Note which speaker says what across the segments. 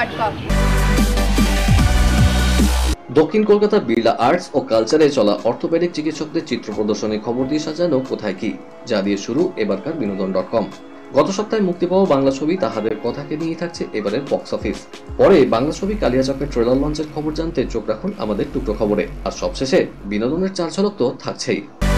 Speaker 1: news.com।
Speaker 2: দক্ষিণ কলকাতার বিড়লা আর্টস ও কালচারে চলা অর্থোপেডিক চিকিৎসকদের চিত্র প্রদর্শনী খবর দিয়ে সাজানো কোথায় কি, যা দিয়ে শুরু এবারকার বিনোদন.com। গত সপ্তাহে মুক্তি পাওয়া বাংলা ছবি তাহাদের কথাকে নিয়ে থাকছে এবারের বক্স অফিস। পরে বাংলা ছবি কালিয়াচকের ট্রেলার লঞ্চের খবর জানতে চোখ রাখুন আমাদের টুকরো খবরে। আর সবশেষে বিনোদনের চার ঝলক তো থাকছেই।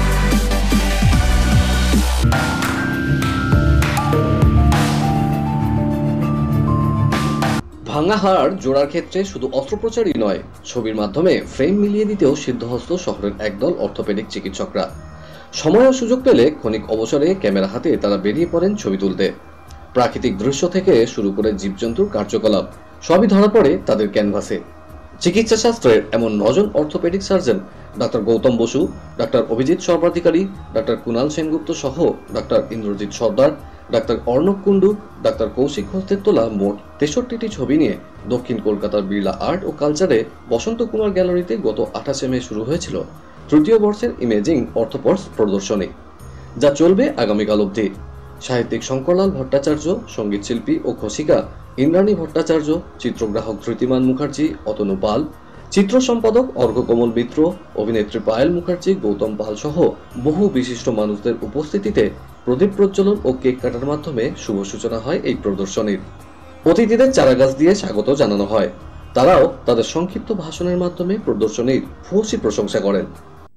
Speaker 2: ভাঙা হাড় জোড়ার ক্ষেত্রে শুধু অস্ত্রোপচারই নয়, ছবির মাধ্যমে ফ্রেম মিলিয়ে দিতেও সিদ্ধহস্ত শহরের একদল অর্থোপেডিক চিকিৎসকরা। সময় ও সুযোগ পেলে ক্ষণিক অবসরে ক্যামেরা হাতে তারা বেরিয়ে পড়েন ছবি তুলতে। প্রাকৃতিক দৃশ্য থেকে শুরু করে জীবজন্তুর কার্যকলাপ সবই ধরা পড়ে তাদের ক্যানভাসে। চিকিৎসা শাস্ত্রের এমন 9 জন অর্থোপেডিক সার্জন ডাক্তার গৌতম বসু, ডাক্তার অভিজিৎ সর্বাধিকারী, ডাক্তার কুণাল সেনগুপ্ত সহ ডাক্তার ইন্দ্রজিৎ সর্দার, ডাক্তার অর্ণব কুণ্ডু, ডাক্তার কৌশিক ঘোষের তোলা মোট 63টি ছবি নিয়ে দক্ষিণ কলকাতার বিড়লা আর্ট ও কালচারে বসন্ত কুমার গ্যালারিতে গত 28 মে শুরু হয়েছিল তৃতীয় বর্ষের ইমেজিং অর্থোপডস প্রদর্শনী, যা চলবে আগামীকাল অবধি। সাহিত্যিক শঙ্করলাল ভট্টাচার্য, সঙ্গীত শিল্পী ও ঘোষিকা ইন্দ্রাণী ভট্টাচার্য, চিত্রগ্রাহক ধৃতিমান মুখার্জি, অতনু পাল, চিত্র সম্পাদক অর্ঘ্যকমল মিত্র, অভিনেত্রী পায়েল মুখার্জি, গৌতম পাল সহ বহু বিশিষ্ট মানুষদের উপস্থিতিতে প্রদীপ প্রজ্বলন ও কেক কাটার মাধ্যমে শুভ সূচনা হয় এই প্রদর্শনীর। অতিথিদের চারাগাছ দিয়ে স্বাগত জানানো হয়। তারাও তাদের সংক্ষিপ্ত ভাষণের মাধ্যমে প্রদর্শনীর ভূয়সী প্রশংসা করেন।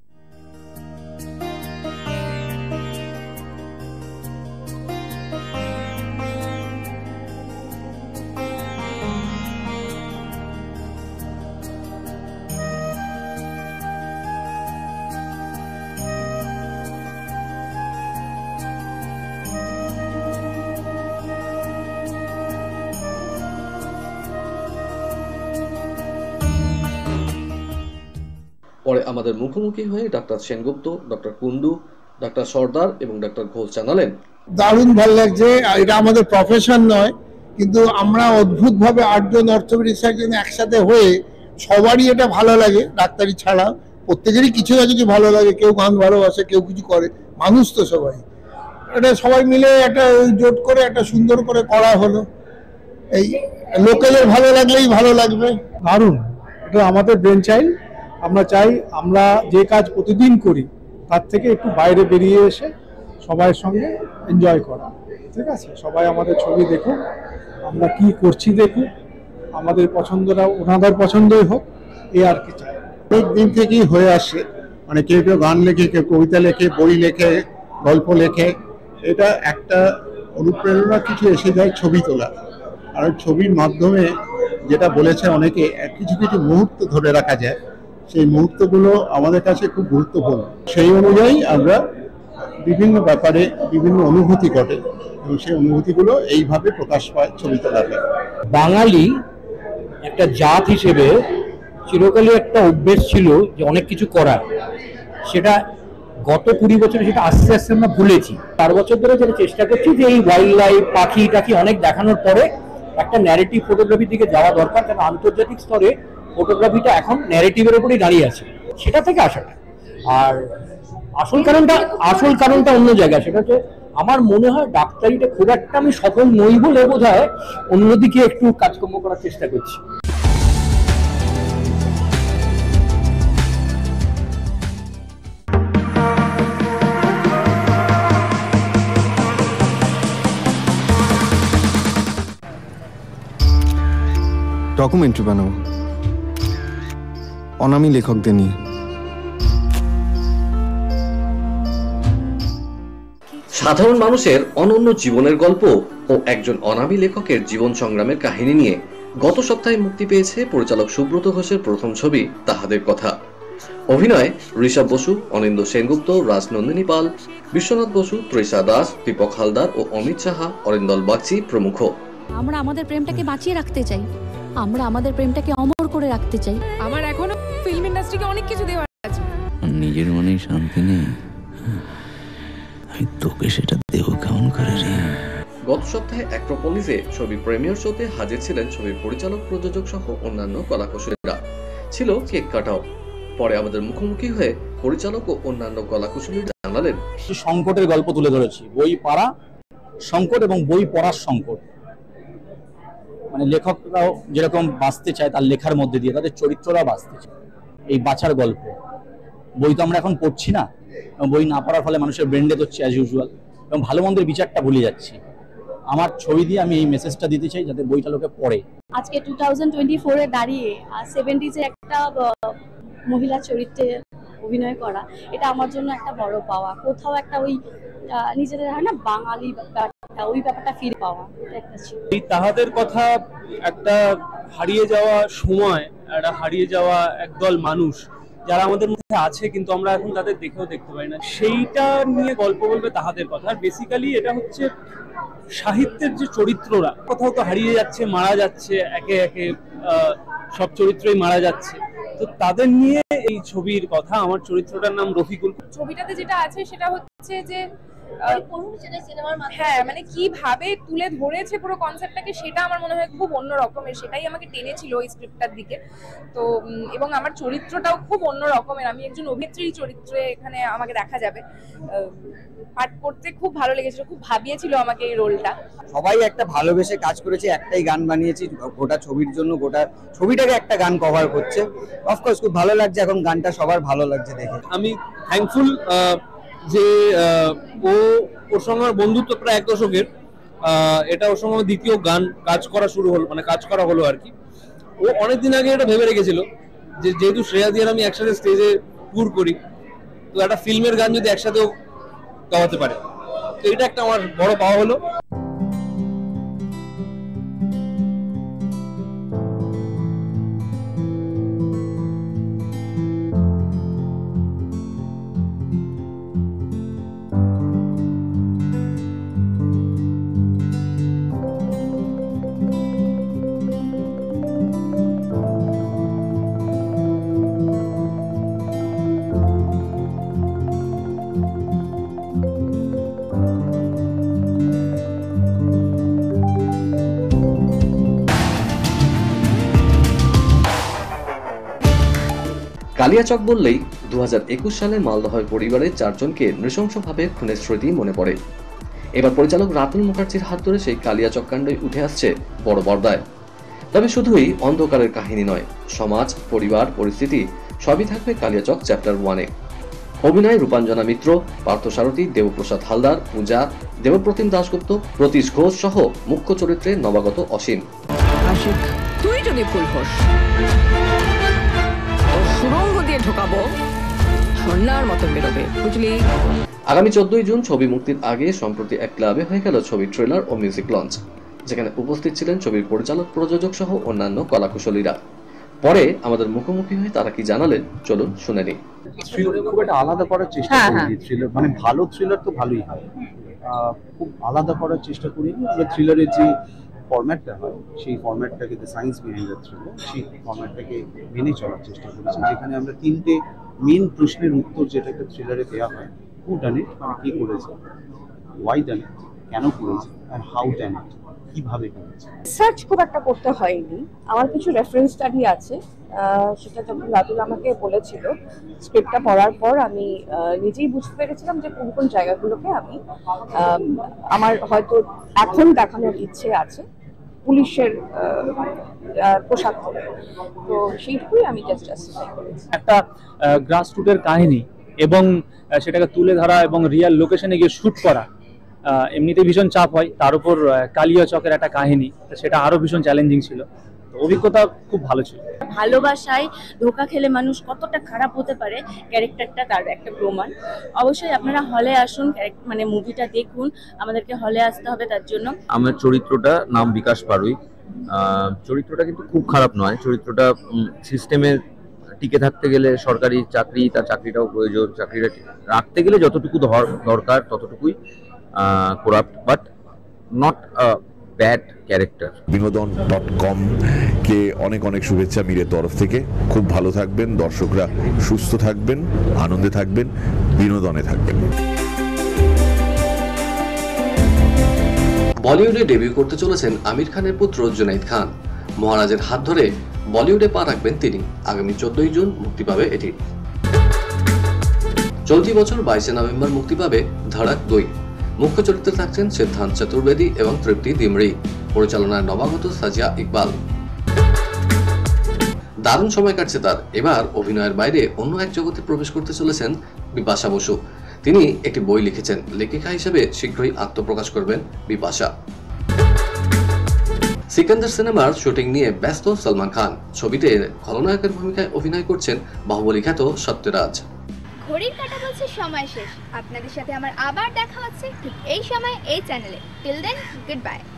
Speaker 2: পরে আমাদের মুখোমুখি হয়ে ডাক্তার সেনগুপ্ত, ডক্টর কুন্ডু, ডাক্তার সর্দার এবং ডাক্তার ঘোষ জানালেন,
Speaker 3: দারুণ ভালো লাগছে। এটা আমাদের প্রফেশন নয়, কিন্তু আমরা অদ্ভুতভাবে 8 জন অর্থোপেডিক সার্জন একসাথে হয়ে সবারই এটা ভালো লাগে। ডাক্তারি ছাড়া প্রত্যেকেরই কিছু না কিছু ভালো লাগে, কেউ গান ভালোবাসে, কেউ কিছু করে, মানুষ তো সবাই। এটা সবাই মিলে একটা জোট করে একটা সুন্দর করে করা হলো। এই লোকেদের ভালো লাগলেই ভালো লাগবে।
Speaker 4: দারুণ, এটা আমাদের ব্রেন চাইল্ড। আমরা চাই আমরা যে কাজ প্রতিদিন করি তার থেকে একটু বাইরে বেরিয়ে এসে সবাইয়ের সঙ্গে এনজয় করা। ঠিক আছে, সবাই আমাদের ছবি দেখুক, আমরা কি করছি দেখুক, আমাদের পছন্দটা ওনাদের পছন্দই হোক, এই আর কি চাই।
Speaker 3: অনেক দিন থেকেই হয়ে আসে, মানে কেউ কেউ গান লেখে, কেউ কবিতা লেখে, বই লেখে, গল্প লেখে। এটা একটা অনুপ্রেরণা কিছু এসে যায় ছবি তোলা। আর ছবির মাধ্যমে যেটা বলেছে অনেকে, কিছু কিছু মুহূর্ত ধরে রাখা যায়। সেই মুহূর্তগুলো আমাদের কাছে খুব গুরুত্বপূর্ণ। সেই অনুযায়ী আমরা বিভিন্ন ব্যাপারে বিভিন্ন অনুভূতি ঘটে এবং সেই অনুভূতিগুলো এইভাবে প্রকাশ পায় ছবি তোলাতে।
Speaker 5: বাঙালি একটা জাত হিসেবে চিরকালই একটা অভ্যেস ছিল যে অনেক কিছু করার, সেটা গত 20 বছরে সেটা আস্তে আস্তে আমরা ভুলেছি। 4 বছর ধরে যেটা চেষ্টা করছি যে এই ওয়াইল্ড লাইফ, পাখি টাখি অনেক দেখানোর পরে একটা ন্যারেটিভ ফটোগ্রাফির দিকে যাওয়া দরকার, কারণ আন্তর্জাতিক স্তরে ফটোগ্রাফিটা এখন ন্যারেটিভের উপরেই দাঁড়িয়ে আছে, সেটা থেকে আসাটা। আর আসল কারণটা অন্য জায়গায়, সেটা হচ্ছে আমার মনে হয় ডাক্তারিটা খুব একটা আমি সফল নই বলে বোধহয় অন্যদিকে একটু কাজকর্ম করার চেষ্টা করছি।
Speaker 6: ডকুমেন্টারি বানাবো অনামী লেখকদের নিয়ে।
Speaker 2: সাধারণ মানুষের অনন্য জীবনের গল্প ও একজন অনামী লেখকের জীবন সংগ্রামের কাহিনী নিয়ে গত সপ্তাহে মুক্তি পেয়েছে পরিচালক সুব্রত ঘোষের প্রথম ছবি তাহাদের কথা। অভিনয়ে ঋষভ বসু, অনিন্দ্য সেনগুপ্ত, রাজনন্দিনী পাল, বিশ্বনাথ বসু, তৃষা দাস, দীপক হালদার ও অমিত সাহা, অরিন্দল বাগচি প্রমুখ।
Speaker 7: আমরা আমাদের প্রেমটাকে বাঁচিয়ে রাখতে চাই, আমরা আমাদের প্রেমটাকে অমর করে রাখতে চাই।
Speaker 1: আমার এখনো ফিল্ম ইন্ডাস্ট্রিকে অনেক কিছু দেওয়ার আছে।
Speaker 8: নিজের মনে শান্তি নেই, আমি তোকে সেটা দেহ কেমন করে রে।
Speaker 2: গত সপ্তাহে অ্যাক্রোপলিসে ছবি প্রিমিয়ার শোতে হাজির ছিলেন ছবির পরিচালক, প্রযোজক সহ অন্যান্য কলাকুশলীরা। ছিল কেক কাটাও। পরে আমাদের মুখোমুখি হয়ে পরিচালক ও অন্যান্য কলাকুশলীরা জানালেন,
Speaker 5: সংকটের গল্প তুলে ধরেছি, বই পড়া সংকট এবং বই পড়ার সংকট। মানে লেখকরাও যেরকম বাঁচতে চায় তার লেখার মধ্যে দিয়ে, তাদের চরিত্ররাও বাঁচতে চায়, এই বাঁচার গল্প। বই তো আমরা এখন পড়ছি না, বই না পড়ার ফলে মানুষের ব্রেন ডেথ হচ্ছে অ্যাজ ইউজুয়াল, এবং ভালো মন্দের বিচারটা ভুলে যাচ্ছি। আমার ছবি দিয়ে আমি এই মেসেজটা দিতে চাই যাতে বইটা লোকে পড়ে।
Speaker 7: আজকে 2024 এ দাঁড়িয়ে 70s এর একটা মহিলা চরিত্রে অভিনয় করা, এটা আমার জন্য একটা বড় পাওয়া। কোথাও একটা ওই নিজেদের হয় না বাঙালি ব্যাপারটা, ওই ব্যাপারটা ফিরে পাওয়া, এটা একটা ছিল।
Speaker 9: এই তাহাদের কথা, একটা হারিয়ে যাওয়া সময়, একটা হারিয়ে যাওয়া একদল মানুষ যারা আমাদের মধ্যে আছে কিন্তু আমরা এখন তাদের দেখেও দেখতে পাই না, সেইটা নিয়ে গল্প বলবে তাহাদের কথা। আর বেসিক্যালি এটা হচ্ছে সাহিত্যের যে চরিত্ররা কোথাও তো হারিয়ে যাচ্ছে, মারা যাচ্ছে, একে একে সব চরিত্রই মারা যাচ্ছে, তো তাদের নিয়ে এই ছবির কথা। আমার চরিত্রটার নাম রফিকুল।
Speaker 1: ছবিটাতে যেটা আছে সেটা হচ্ছে যে হ্যাঁ মানে কিভাবে তুলে ধরেছে পুরো কনসেপ্টটাকে, সেটা আমার মনে হয় খুব অন্য রকমের, সেটাই আমাকে টেনেছিল এই স্ক্রিপ্টটার দিকে। তো এবং আমার চরিত্রটাও খুব অন্য রকমের, আমি একজন অভিনেত্রীর চরিত্রে এখানে আমাকে দেখা যাবে। পাঠ করতে খুব ভালো লেগেছিল, খুব ভাবিয়েছিল আমাকে এই রোলটা।
Speaker 10: সবাই একটা ভালোবেসে কাজ করেছে, একটাই গান বানিয়েছি গোটা ছবির জন্য, গোটা ছবিটাকে একটা গান কভার করছে। অফকোর্স খুব ভালো লাগছে, এখন গানটা সবার ভালো লাগছে দেখে।
Speaker 9: আমি থ্যাঙ্কফুল যে ওর সঙ্গে আমার বন্ধুত্ব প্রায় 1 দশকের, এটা ওর সঙ্গে আমার দ্বিতীয় গান কাজ করা শুরু হলো, মানে কাজ করা হলো আর কি। ও অনেকদিন আগে এটা ভেবে রেখেছিল যে যেহেতু শ্রেয়া দিয়ে আমি একসাথে স্টেজে ট্যুর করি, তো একটা ফিল্মের গান যদি একসাথেও গাওয়াতে পারে, তো এটা একটা আমার বড় পাওয়া হলো।
Speaker 2: কালিয়াচক বললেই 2021 সালে মালদহের পরিবারের 4 জনকে নৃশংসভাবে খুনের স্মৃতি মনে পড়ে। এবার পরিচালক রাতুল মুখার্জির হাত ধরে সেই কালিয়াচক কাণ্ডই উঠে আসছে বড় পর্দায়। তবে শুধুই অন্ধকারের কাহিনী নয়, সমাজ, পরিবার, পরিস্থিতি সবই থাকবে কালিয়াচক চ্যাপ্টার 1-এ। অভিনয় রূপাঞ্জনা মিত্র, পার্থসারথী, দেবপ্রসাদ হালদার, পূজা, দেবপ্রতিম দাশগুপ্ত, প্রতীশ ঘোষ সহ মুখ্য চরিত্রে নবাগত অসীম।
Speaker 1: আশিক, তুই যদি ফুল হোস সুরঙ্গ দিয়ে ঢোকাবো, সোনার মতন বেরোবে, বুঝলি?
Speaker 2: আগামী 14 জুন ছবি মুক্তির আগে সম্প্রতি এক ক্লাবে হয়ে গেল ছবির ট্রেলার ও মিউজিক লঞ্চ, যেখানে উপস্থিত ছিলেন ছবির পরিচালক, প্রযোজক সহ অন্যান্য কলাকুশলীরা। পরে আমাদের মুখোমুখি হয়ে তারা কি জানালেন, চলুন শুনে নিই।
Speaker 11: খুব একটা আলাদা করার চেষ্টা করি থ্রিলার, মানে ভালো থ্রিলার তো ভালোই হয়, খুব আলাদা করার চেষ্টা করি। আমরা থ্রিলারের যে ফরম্যাটটা হয় সেই ফরম্যাটটাকে, the science behind the thriller, সেই ফরম্যাটটাকে মেনে চলার চেষ্টা করেছি, যেখানে আমরা 3টে মেন প্রশ্নের উত্তর যেটা একটা থ্রিলারে দেওয়া হয়। হু ডান ইট, মানে কে করেছে, ওয়াই ডান ইট, কেন করেছে, আর হাউ ডান ইট, কিভাবে করেছে।
Speaker 12: সার্চ খুব একটা করতে হয়নি, আমার কিছু রেফারেন্স স্টাডি আছে, সেটা যখন রাতুল আমাকে বলেছিল স্ক্রিপ্টটা পড়ার পর আমি নিজেই বুঝতে পেরেছিলাম যে কোন কোন জায়গাগুলোকে আমি আমার হয়তো এখন দেখানোর ইচ্ছে আছে পুলিশের পোশাক পরে, তো সেইটুকুই আমি জাস্ট জাস্টিফাই করেছি।
Speaker 9: একটা গ্রাসরুটের কাহিনী এবং সেটাকে তুলে ধরা এবং রিয়েল লোকেশনে গিয়ে শুট করা, এমনিতে ভীষণ চাপ হয়, তার উপর কালিয়াচকের একটা কাহিনী, সেটা আরো ভীষণ চ্যালেঞ্জিং ছিল। অভিজ্ঞতা খুব ভালো ছিল।
Speaker 12: ভালোবাসায় ধোঁকা খেলে মানুষ কতটা খারাপ হতে পারে, ক্যারেক্টারটা তার একটা প্রমাণ। অবশ্যই আপনারা হলে আসুন, মানে মুভিটা দেখুন, আমাদেরকে হলে আসতে হবে তার জন্য।
Speaker 13: আমার চরিত্রটা নাম বিকাশ পারুই। চরিত্রটা কিন্তু খুব খারাপ নয়, চরিত্রটা সিস্টেমে টিকে থাকতে গেলে সরকারি চাকরি, তার চাকরিটাও প্রয়োজন, চাকরিটা রাখতে গেলে যতটুকু দরকার ততটুকুই corrupt, but not bad character.
Speaker 14: বিনোদন.com কে অনেক অনেক শুভেচ্ছা মীরের তরফ থেকে। খুব ভালো থাকবেন, দর্শকরা সুস্থ থাকবেন, আনন্দে থাকবেন, বিনোদনে থাকবেন।
Speaker 2: বলিউডে ডেবিউ করতে চলেছেন আমির খানের পুত্র জুনাইদ খান। মহারাজের হাত ধরে বলিউডে পা রাখবেন তিনি। আগামী 14 জুন মুক্তি পাবে এটি। চলতি বছর 22 নভেম্বর মুক্তি পাবে ধড়ক 2। মুখ্য চরিত্রে থাকছেন সিদ্ধান্ত চতুর্বেদী এবং তৃপ্তি দিমরি, পরিচালনায় নবাগত সাজিয়া ইকবাল। দারুণ সময় কাটছে তার। এবার অভিনয়ের বাইরে অন্য এক জগতে প্রবেশ করতে চলেছেন বিপাশা বসু। তিনি একটি বই লিখেছেন, লেখিকা হিসেবে শীঘ্রই আত্মপ্রকাশ করবেন বিপাশা। সিকান্দার সিনেমার শুটিং নিয়ে ব্যস্ত সলমান খান। ছবিতে খলনায়কের ভূমিকায় অভিনয় করছেন বাহুবলী খ্যাত সত্যরাজ।
Speaker 15: ঘড়ির কাঁটা বলছে সময় শেষ। আপনাদের সাথে আমার আবার দেখা হচ্ছে ঠিক এই সময় এই চ্যানেলে। Till then, good by.